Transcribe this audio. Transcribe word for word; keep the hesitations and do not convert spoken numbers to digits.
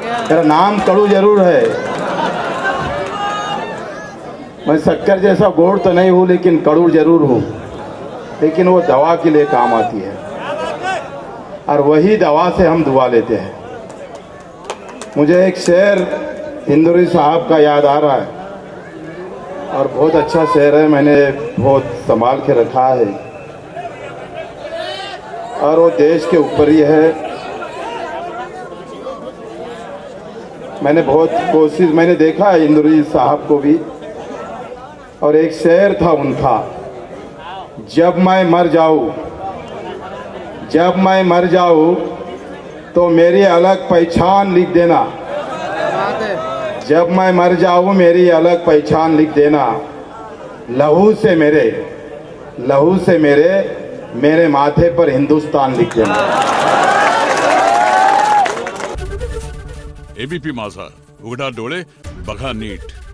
मेरा नाम कड़ू जरूर है, मैं शक्कर जैसा गोड़ तो नहीं हूँ लेकिन कड़ू जरूर हूँ, लेकिन वो दवा के लिए काम आती है और वही दवा से हम दुआ लेते हैं। मुझे एक शेर इंदौरी साहब का याद आ रहा है और बहुत अच्छा शेर है, मैंने बहुत संभाल के रखा है और वो देश के ऊपर ही है। मैंने बहुत कोशिश, मैंने देखा है इंदौरी साहब को भी, और एक शेर था उनका, जब मैं मर जाऊं जब मैं मर जाऊं तो मेरी अलग पहचान लिख देना, जब मैं मर जाऊं मेरी अलग पहचान लिख देना, लहू से मेरे लहू से मेरे मेरे माथे पर हिंदुस्तान लिख देना। एबीपी माझा, उघडा डोळे बघा नीट।